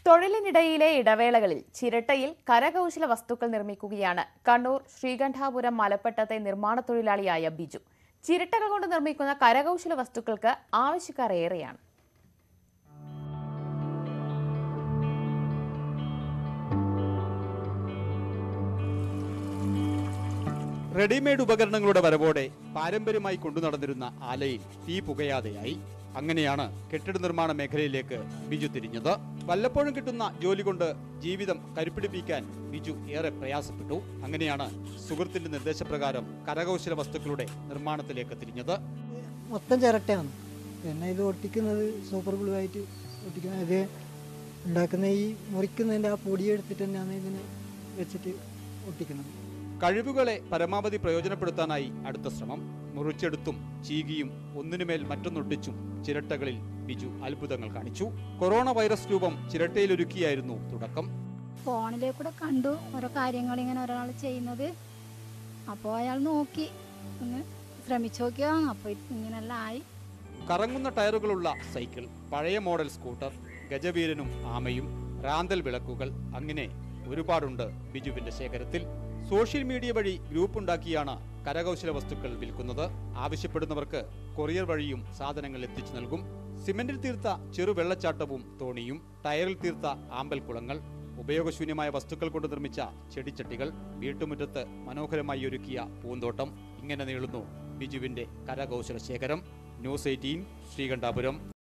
തൊഴിലിനിടയിലെ ഇടവേളകളിൽ ചിരട്ടയിൽ കരകൗശല വസ്തുക്കൾ നിർമ്മിക്കുകയാണ് കണ്ണൂർ ശ്രീകണ്ഠാപുരം മലപ്പട്ടത്തെ നിർമ്മാണ തൊഴിലാളിയായ ബിജു. ചിരട്ടകൾ കൊണ്ട് നിർമ്മിക്കുന്ന കരകൗശല വസ്തുക്കൾക്ക് ആവശ്യക്കാർ ഏറെയാണ്. റെഡിമെയ്ഡ് ഉപകരണങ്ങളുടെ വരവോടെ പാരമ്പര്യമായി കൊണ്ടുനടന്നിരുന്ന ആലയിൽ തീ പുകയാതെയായി. അങ്ങനെയാണ് കെട്ടിട നിർമ്മാണ മേഖലയിലേക്ക് ബിജു തിരിഞ്ഞത്. വല്ലപ്പോഴും കിട്ടുന്ന ജോലി കൊണ്ട് ജീവിതം കരുപ്പിടിപ്പിക്കാൻ ബിജു ഏറെ പ്രയാസപ്പെട്ടു. അങ്ങനെയാണ് സുഹൃത്തിന്റെ നിർദ്ദേശപ്രകാരം കരകൗശല വസ്തുക്കളുടെ നിർമ്മാണത്തിലേക്ക് തിരിഞ്ഞത്. മൊത്തം ചിരട്ടയാണ്. പിന്നെ ഇത് ഒട്ടിക്കുന്നത് സൂപ്പർ ഗ്ലൂ ആയിട്ട് ഒട്ടിക്കുന്നത്. ഇത് ഉണ്ടാക്കുന്ന ഈ മുറിക്കുന്നതിൻ്റെ ആ പൊടി എടുത്തിട്ട് തന്നെയാണ് ഇതിന് വെച്ചിട്ട് ഒട്ടിക്കുന്നത്. കഴിവുകളെ പരമാവധി പ്രയോജനപ്പെടുത്താനായി അടുത്ത ശ്രമം. മുറിച്ചെടുത്തും ചീകിയും ഒന്നിനുമേൽ മറ്റൊന്നൊട്ടിച്ചും ചിരട്ടകളിൽ ബിജു അത്ഭുതങ്ങൾ കാണിച്ചു. കൊറോണ വൈറസ് രൂപം ചിരട്ടയിലൊരുക്കിയായിരുന്നു തുടക്കം. ഫോണിലേക്കൂടെ കണ്ടു ഓരോ കാര്യങ്ങൾ ഇങ്ങനെ ഒരാൾ ചെയ്യുന്നത്. അപ്പോൾ അയാൾ നോക്കി ഒന്ന് ശ്രമിച്ചു നോക്കിയതാണ്. അപ്പോൾ ഇങ്ങനെല്ലാം ആയി. കറങ്ങുന്ന ടയറുകളുള്ള സൈക്കിൾ, പഴയ മോഡൽ സ്കൂട്ടർ, ഗജവീരനും ആമയും, റാന്തൽ വിളക്കുകൾ, അങ്ങനെ ഒരുപാടുണ്ട് ബിജുവിന്റെ ശേഖരത്തിൽ. സോഷ്യൽ മീഡിയ വഴി ഗ്രൂപ്പ് ഉണ്ടാക്കിയാണ് കരകൗശല വസ്തുക്കൾ വിൽക്കുന്നത്. ആവശ്യപ്പെടുന്നവർക്ക് കൊറിയർ വഴിയും സാധനങ്ങൾ എത്തിച്ചു നൽകും. സിമന്റിൽ തീർത്ത ചെറു വെള്ളച്ചാട്ടവും തോണിയും, ടയറിൽ തീർത്ത ആമ്പൽക്കുളങ്ങൾ, ഉപയോഗശൂന്യമായ വസ്തുക്കൾ കൊണ്ട് നിർമ്മിച്ച ചെടിച്ചട്ടികൾ, വീട്ടുമുറ്റത്ത് മനോഹരമായി ഒരുക്കിയ പൂന്തോട്ടം, ഇങ്ങനെ നീളുന്നു ബിജുവിന്റെ കരകൗശല ശേഖരം. ന്യൂസ് 18 ശ്രീകണ്ഠാപുരം.